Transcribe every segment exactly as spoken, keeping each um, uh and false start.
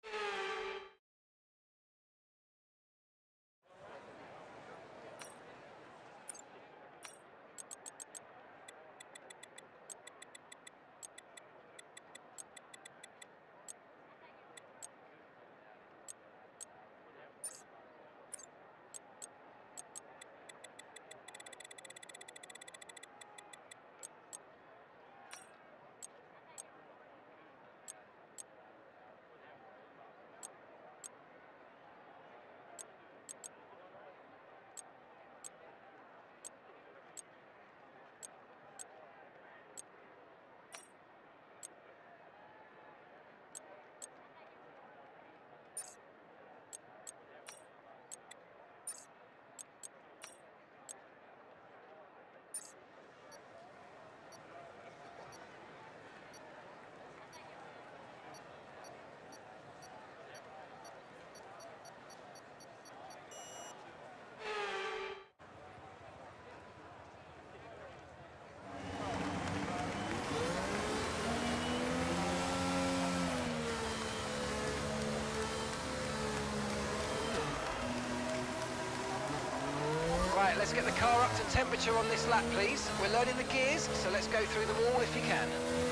Right, let's get the car up to temperature on this lap, please. We're learning the gears, so let's go through them all if you can.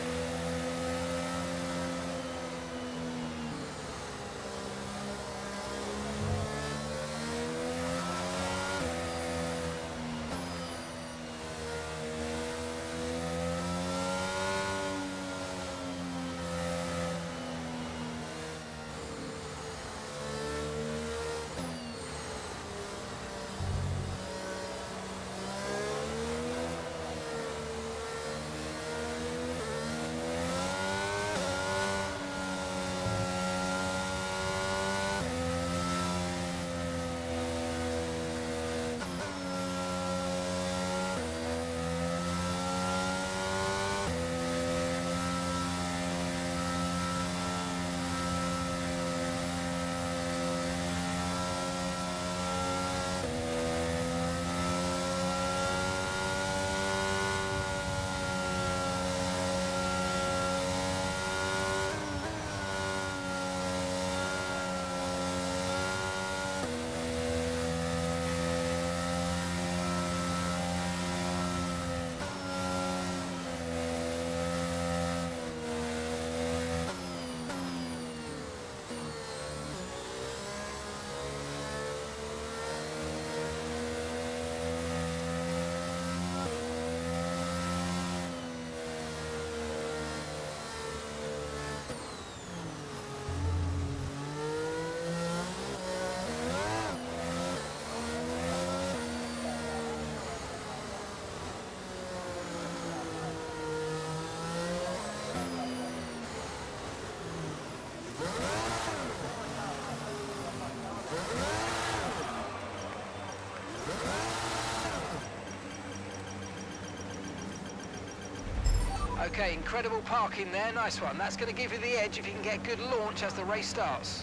Okay, incredible parking there, nice one. That's going to give you the edge if you can get good launch as the race starts.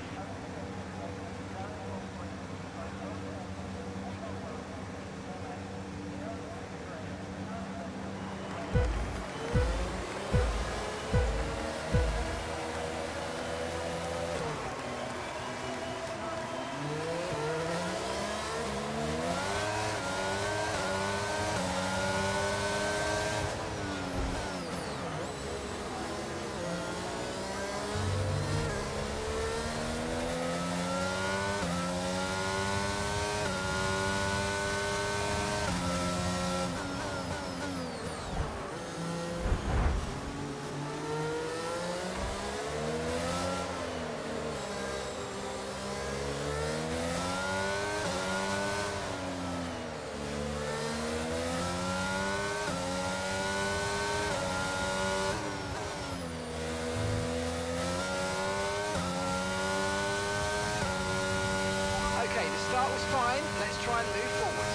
Start was fine, let's try and move forward.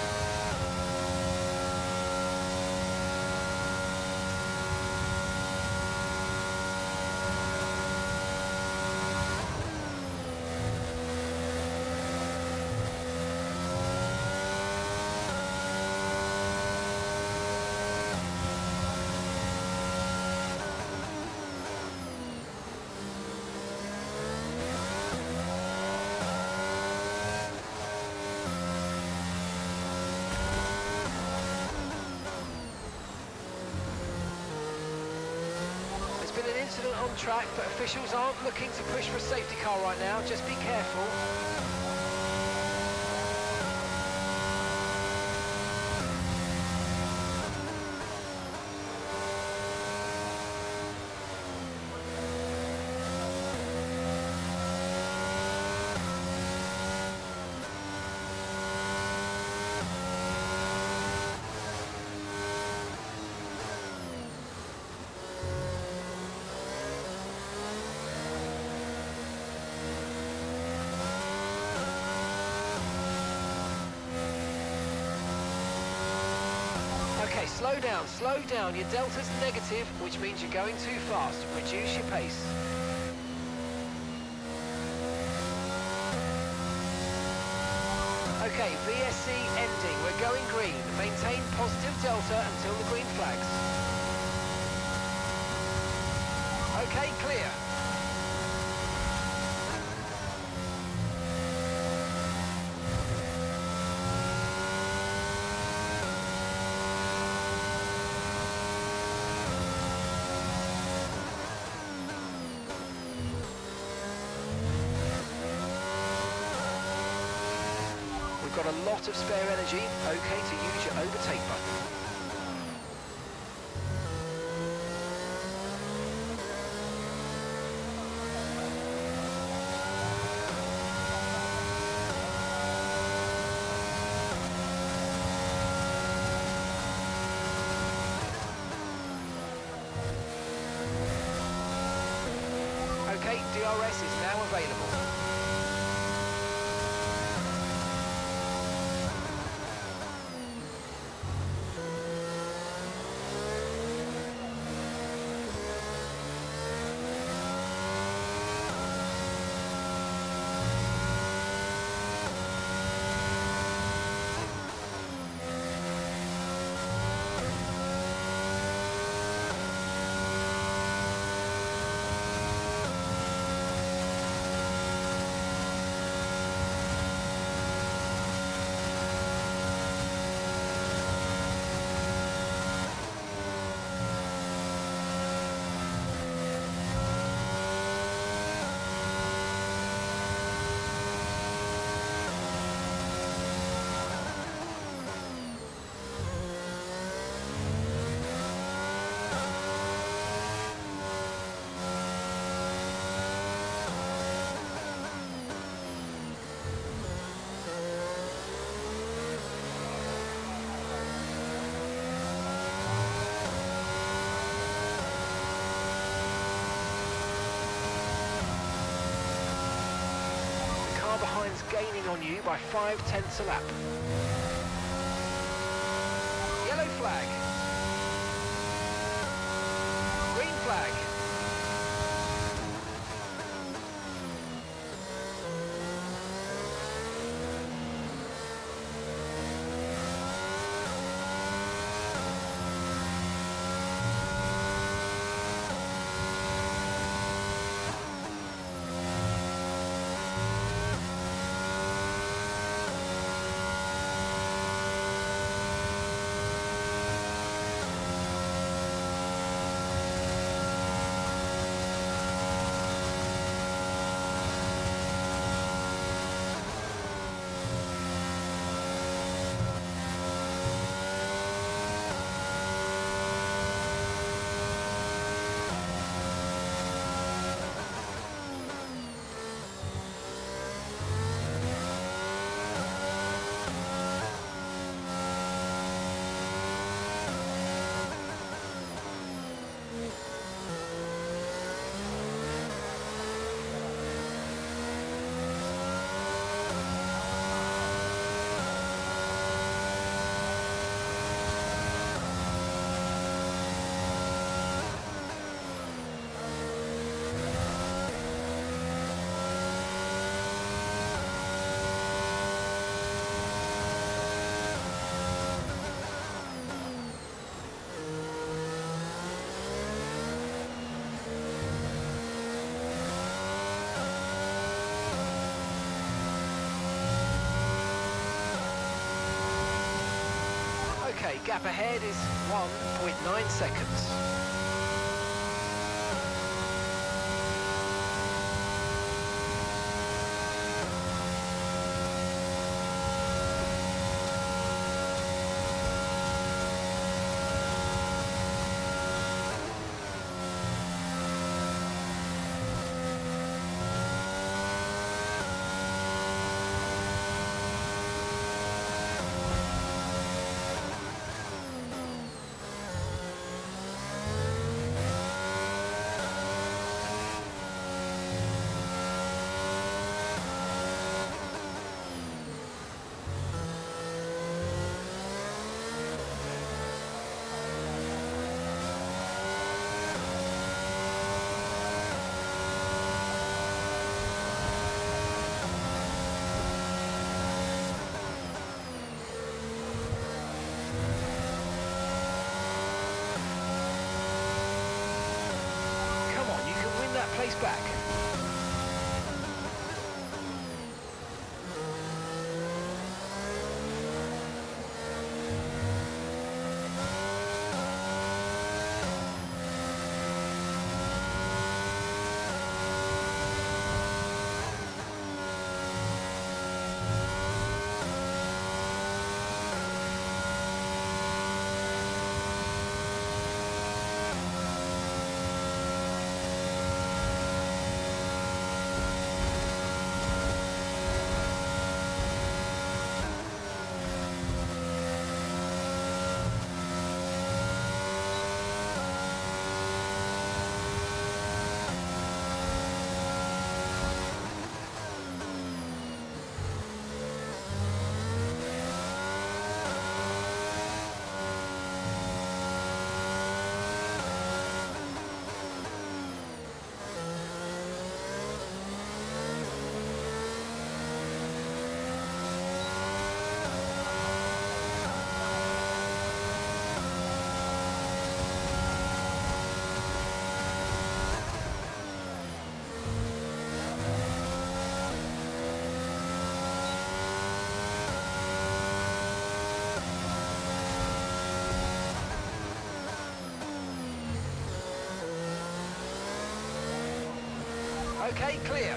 accident on track, but officials aren't looking to push for a safety car right now. Just be careful. Okay, slow down, slow down. Your delta's negative, which means you're going too fast. Reduce your pace. Okay, V S C ending. We're going green. Maintain positive delta until the green flags. Okay, clear. We've got a lot of spare energy, okay to use your overtake button. Okay, D R S is now available. Behind's gaining on you by five tenths a lap. Yellow flag. Green flag. Okay, gap ahead is one point nine seconds. back. Okay, clear.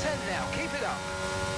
tenth now, keep it up.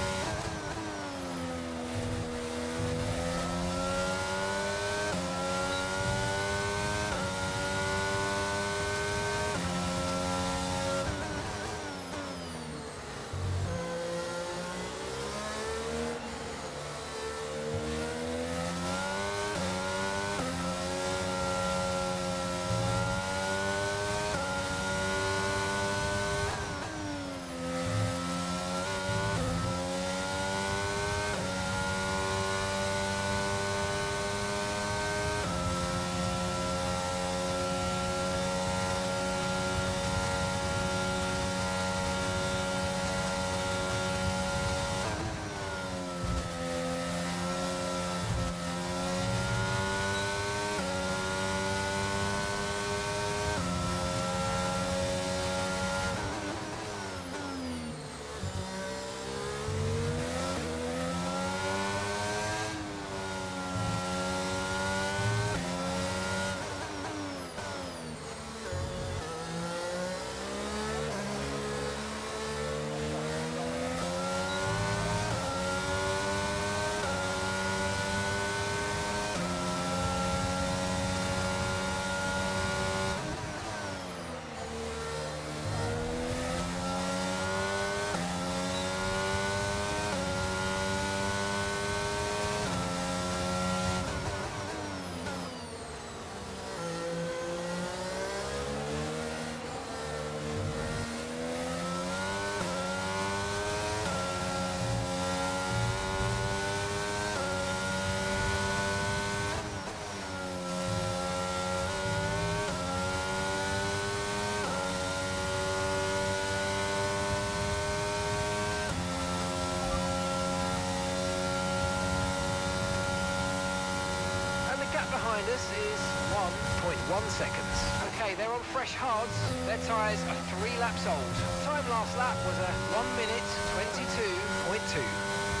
Behind us is one point one seconds. Okay, they're on fresh hards. Their tyres are three laps old. Time last lap was a one minute twenty-two point two.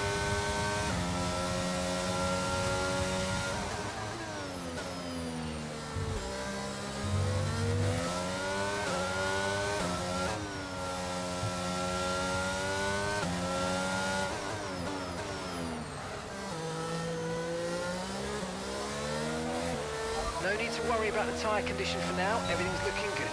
No need to worry about the tyre condition for now, everything's looking good.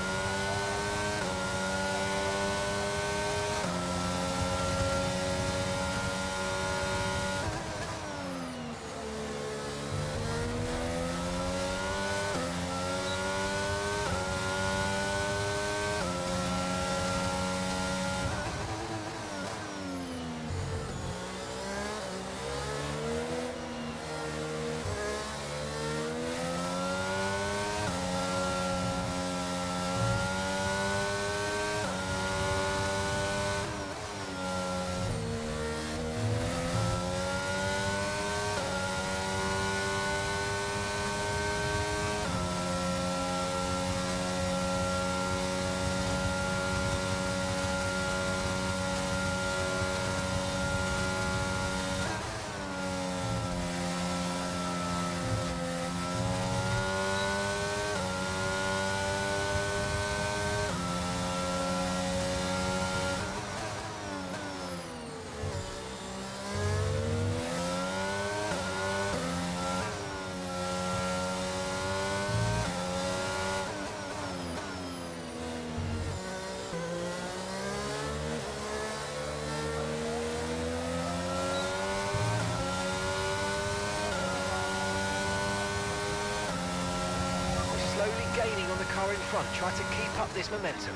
Gaining on the car in front, try to keep up this momentum.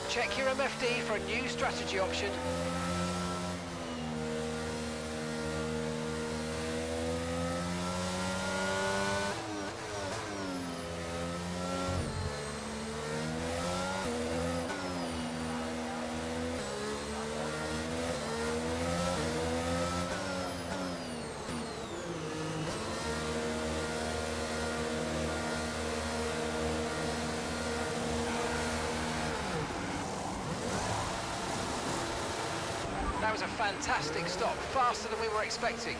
Check your M F D for a new strategy option. That was a fantastic stop, faster than we were expecting.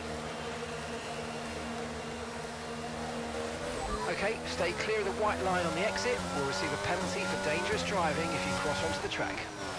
Okay, stay clear of the white line on the exit. We'll receive a penalty for dangerous driving if you cross onto the track.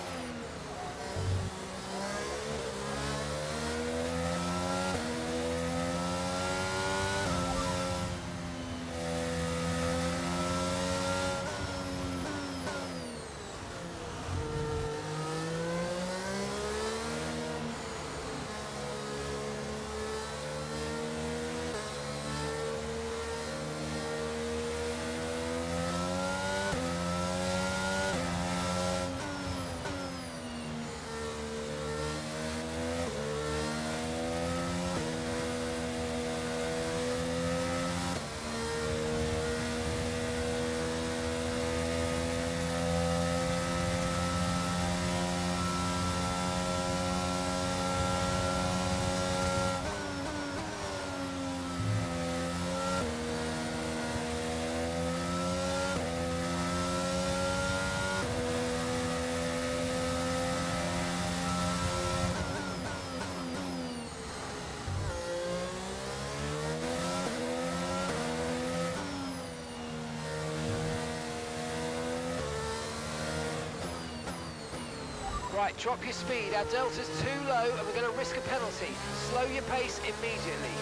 Right, drop your speed. Our delta's too low and we're going to risk a penalty. Slow your pace immediately.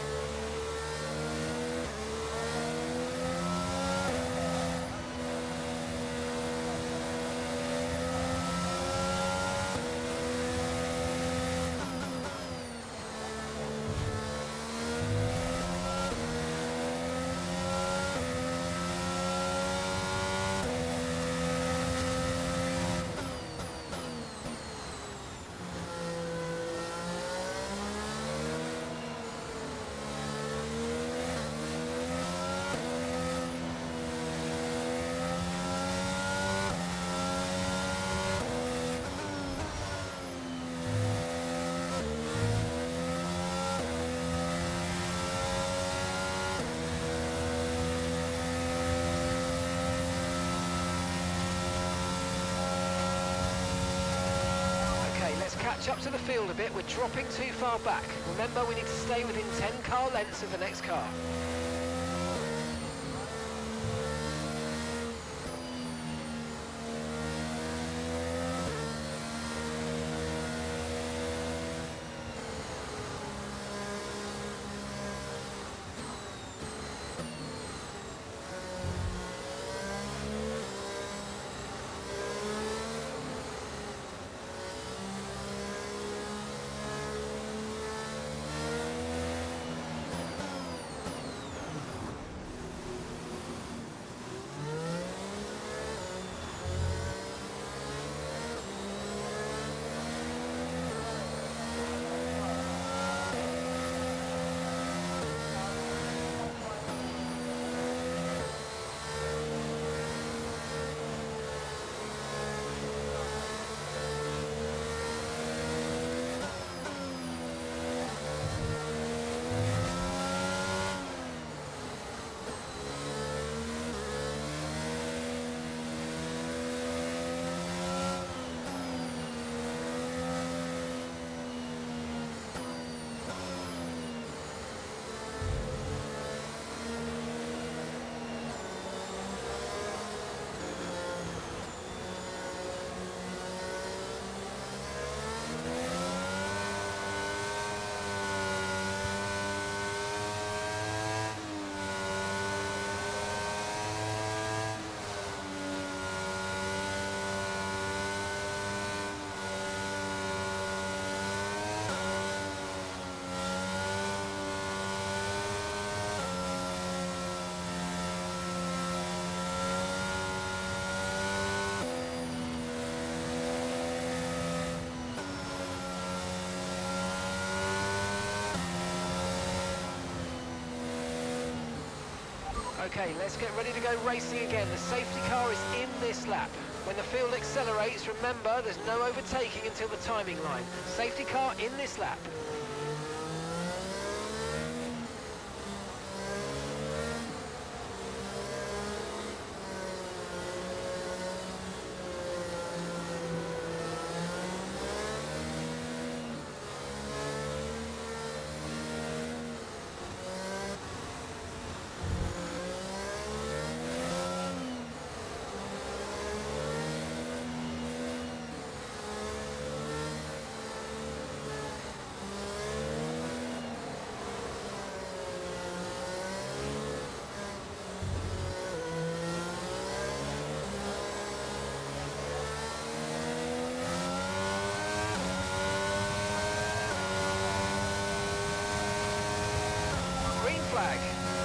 Catch up to the field a bit, we're dropping too far back. Remember, we need to stay within ten car lengths of the next car. Okay, let's get ready to go racing again. The safety car is in this lap. When the field accelerates, remember there's no overtaking until the timing line. Safety car in this lap. Flag.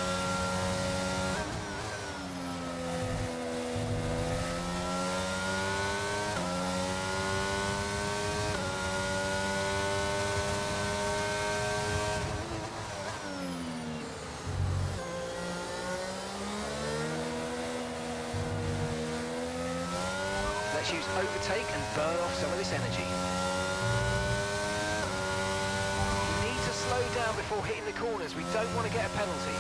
Let's use overtake and burn off some of this energy. Slow down before hitting the corners. We don't want to get a penalty.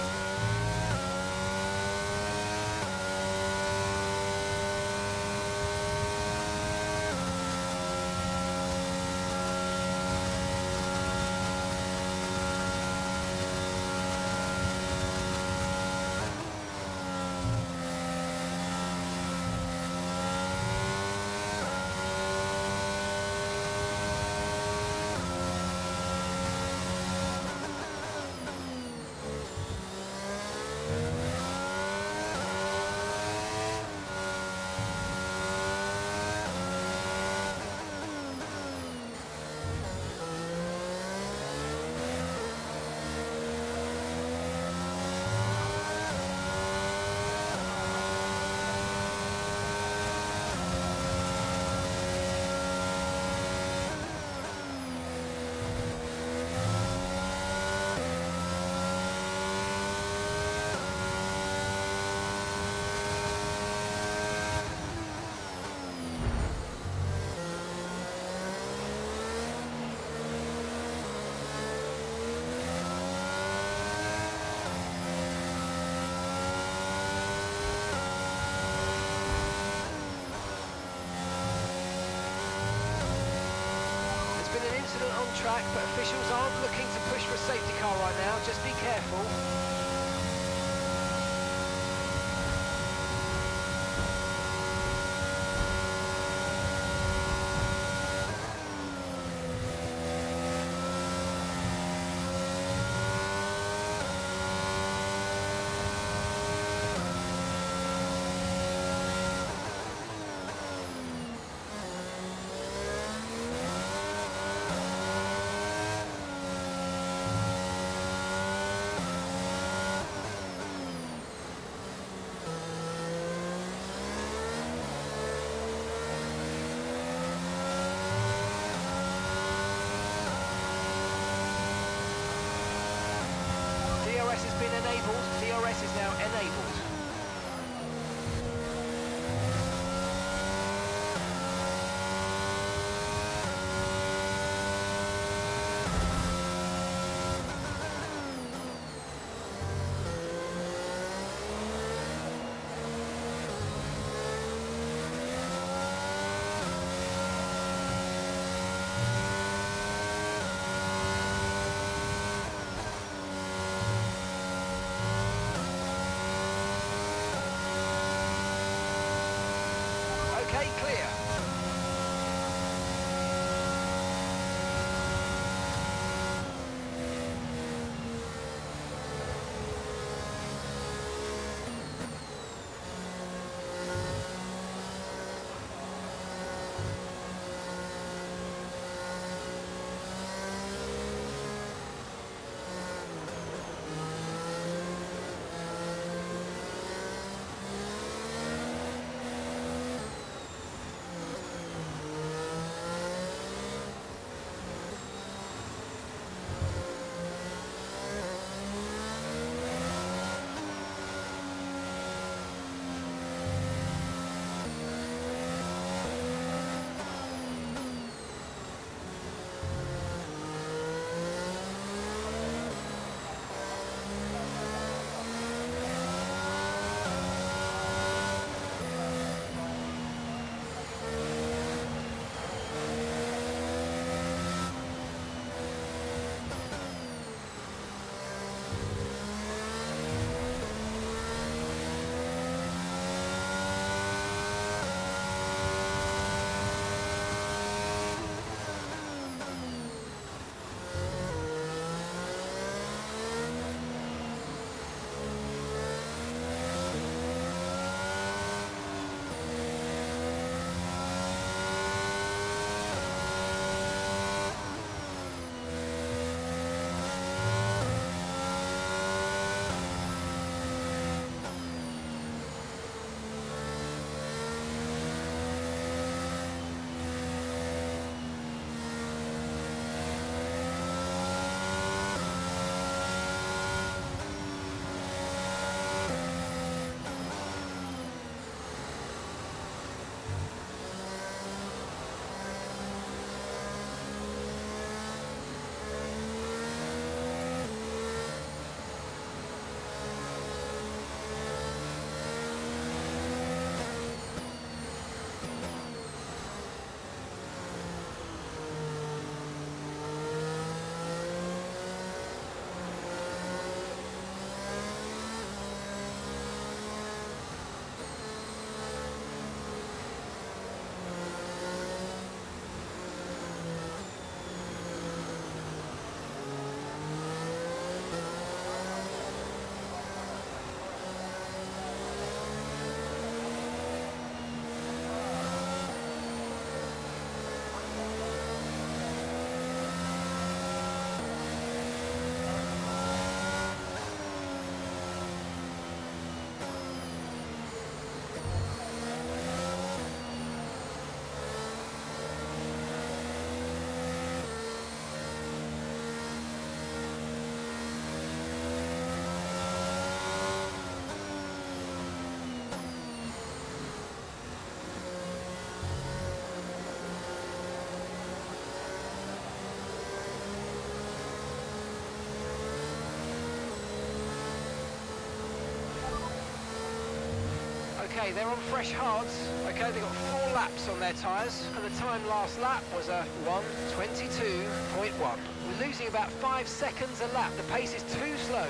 Track, but officials aren't looking to push for a safety car right now. Just be careful. D R S has been enabled. D R S is now enabled. Okay, they're on fresh hards. Okay, they've got four laps on their tyres, and the time last lap was a one twenty-two point one. We're losing about five seconds a lap. The pace is too slow.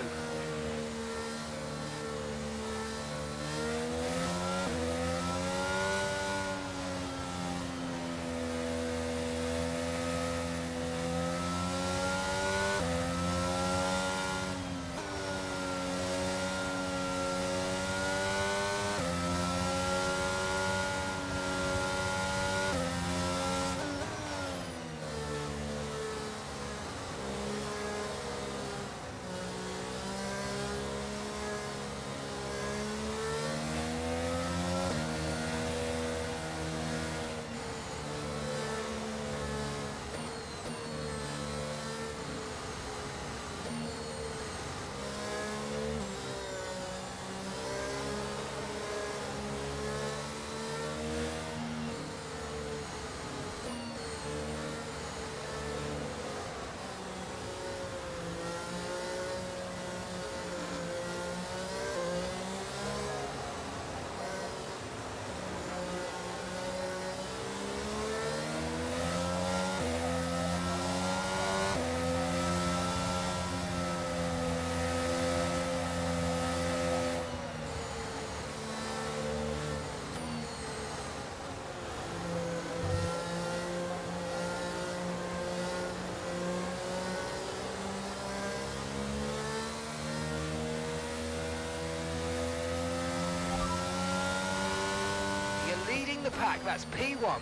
Leading the pack, that's P one.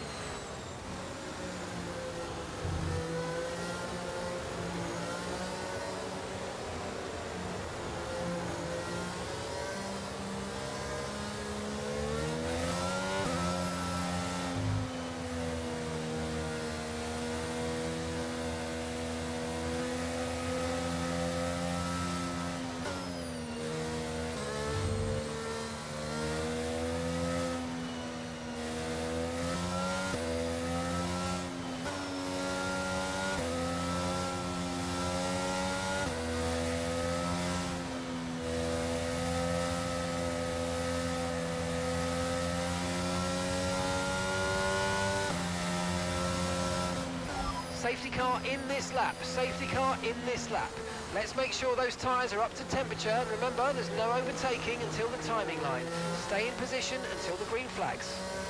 Safety car in this lap, safety car in this lap. Let's make sure those tyres are up to temperature, and remember, there's no overtaking until the timing line. Stay in position until the green flags.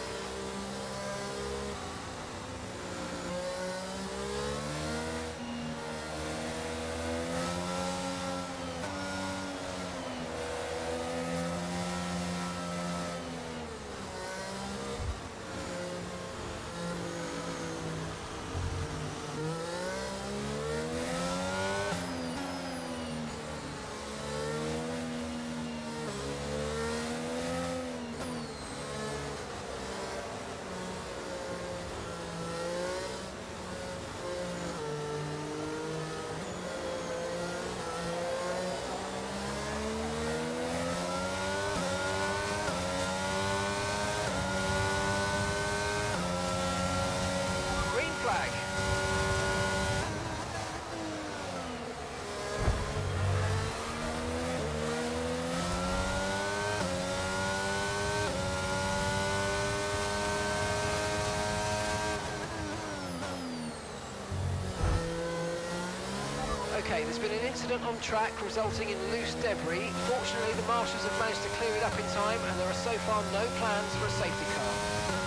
Okay, there's been an incident on track resulting in loose debris. Fortunately, the marshals have managed to clear it up in time, and there are so far no plans for a safety car.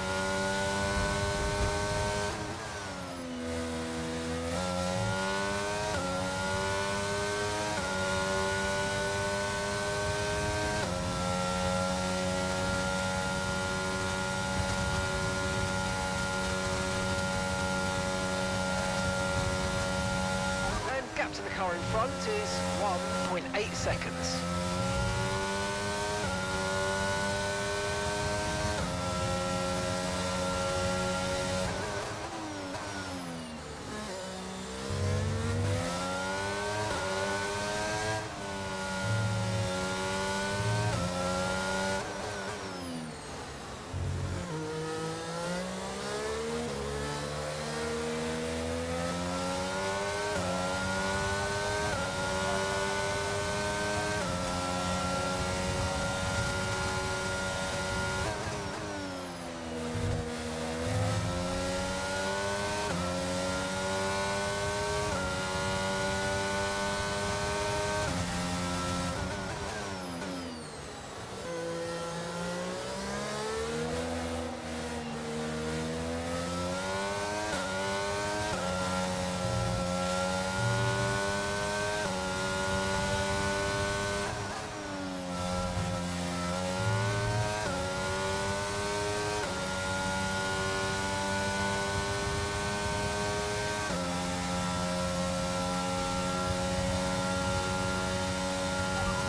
Gap to the car in front is one point eight seconds.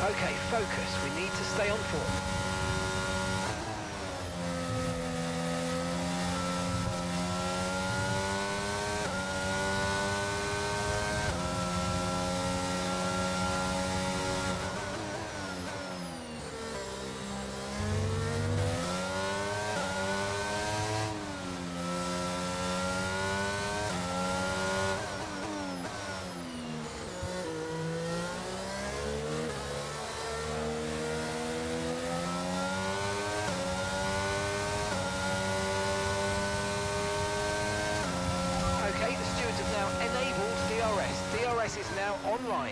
Okay, focus. We need to stay on form. Okay, the stewards have now enabled D R S. D R S is now online.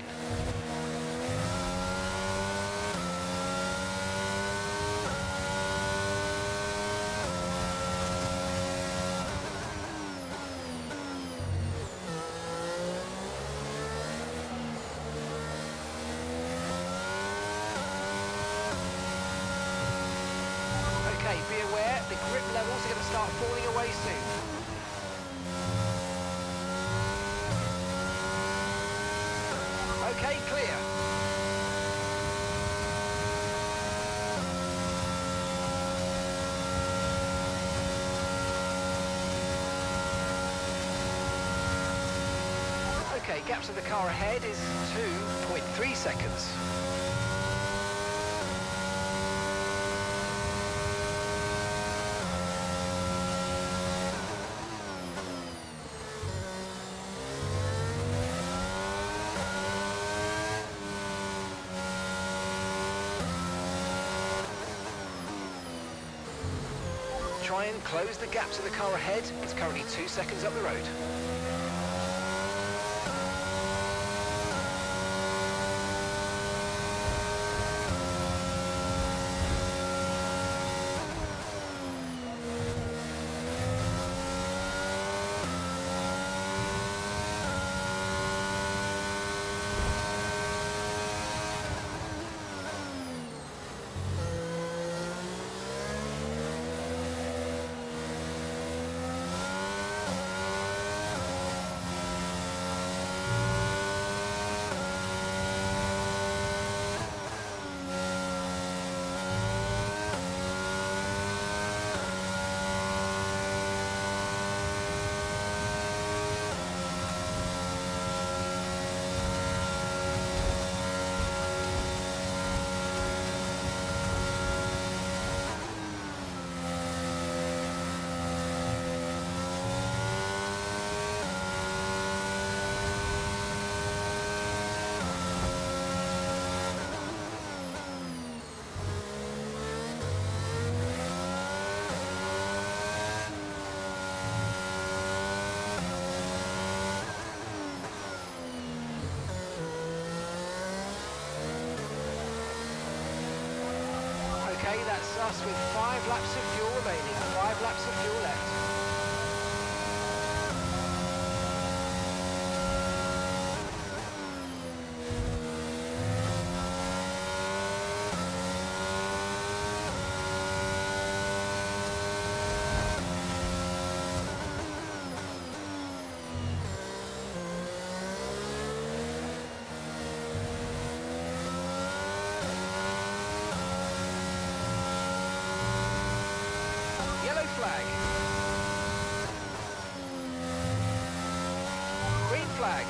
Okay, be aware, the grip levels are going to start falling away soon. Okay, clear. Okay, gap to the car ahead is two point three seconds. Try and close the gap to the car ahead. It's currently two seconds up the road. Okay, that's us with five laps of fuel remaining, five laps of fuel left. Yellow flag. Green flag.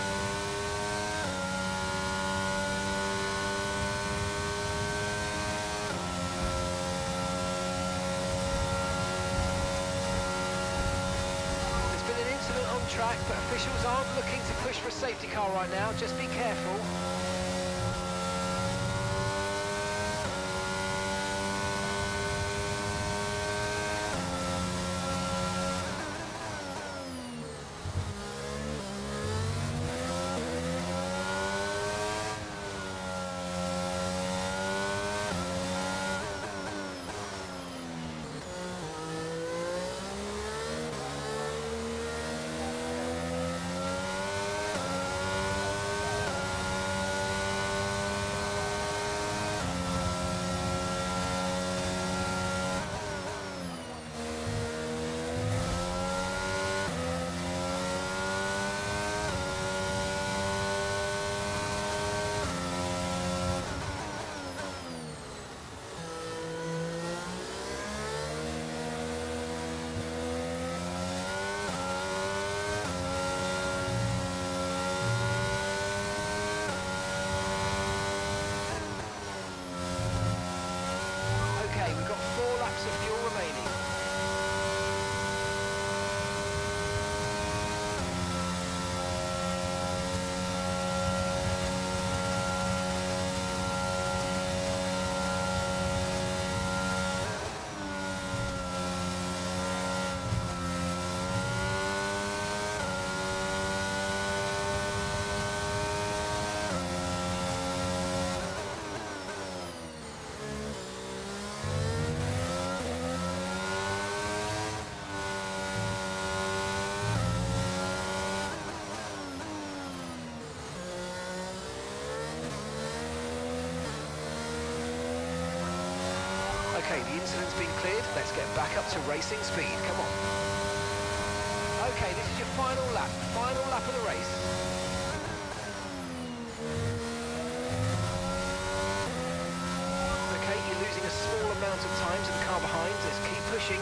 There's been an incident on track, but officials aren't looking to push for a safety car right now. Just be careful. Okay, the incident's been cleared. Let's get back up to racing speed. Come on. Okay, this is your final lap. Final lap of the race. Okay, you're losing a small amount of time to the car behind. Let's keep pushing.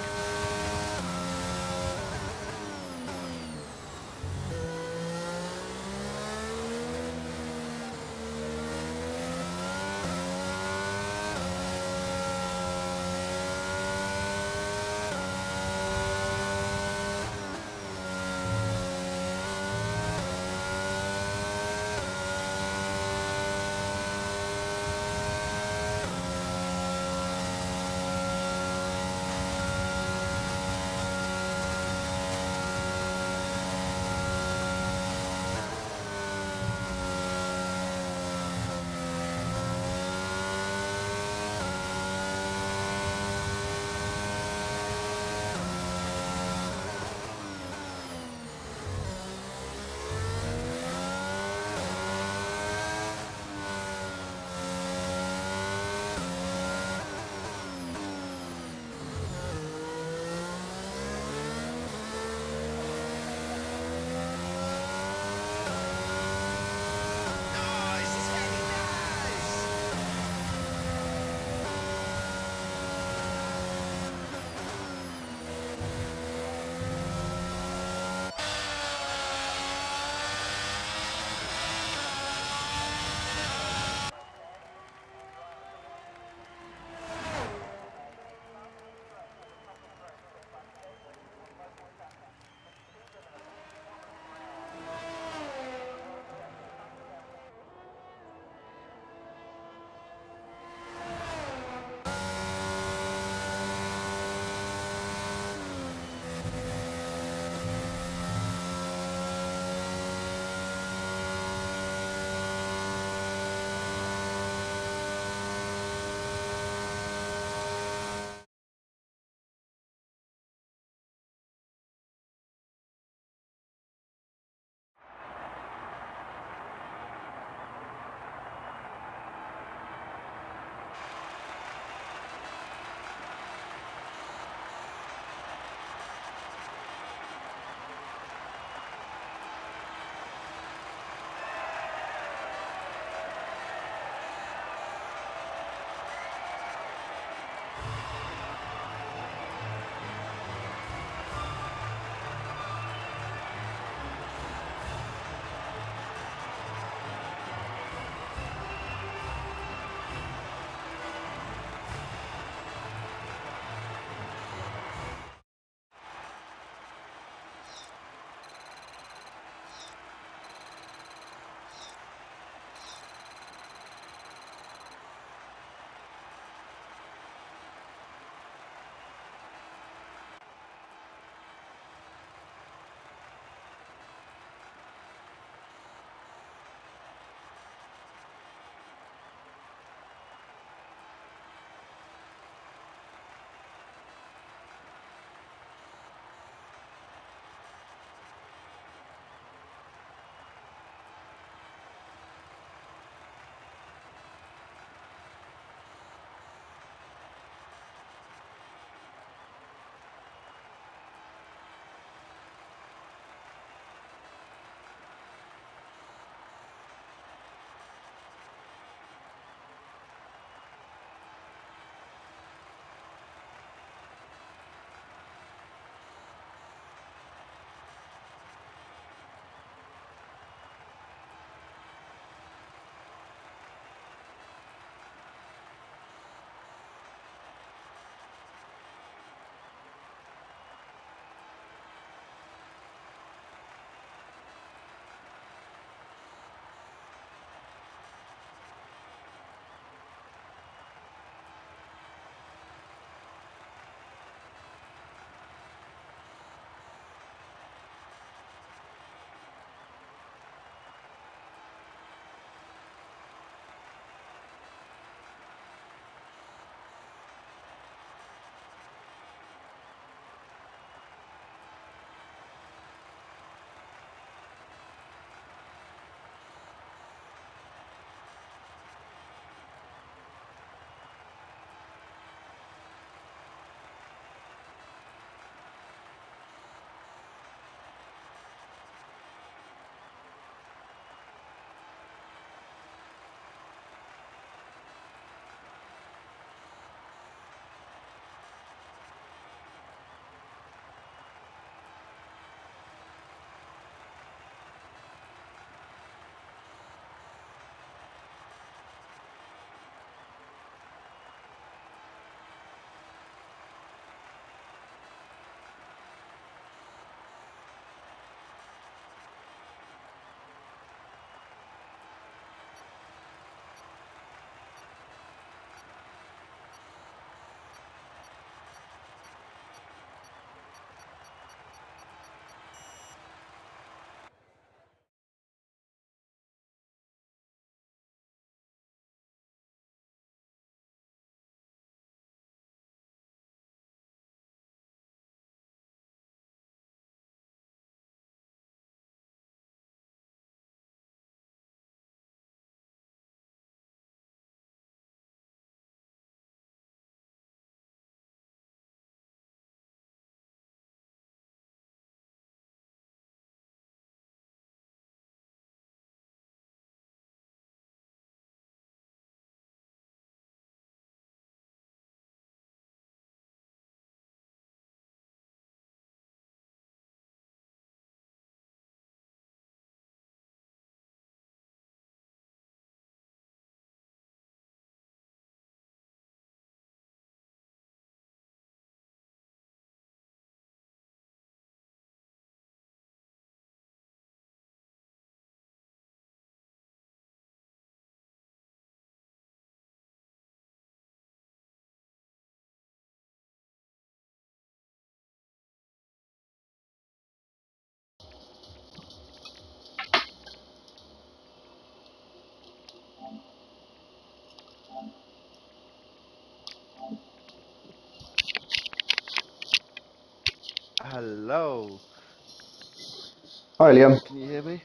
Hello. Hi, Liam. Can you hear me?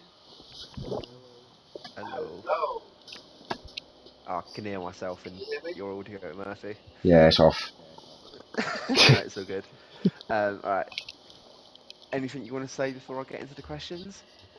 Hello. Oh, I can hear myself in your audio, Murphy. Yeah, it's off. No, it's all good. Um, all right. Anything you want to say before I get into the questions?